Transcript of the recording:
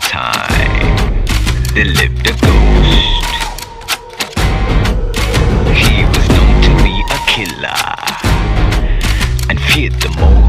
time, there lived a ghost. He was known to be a killer and feared the most.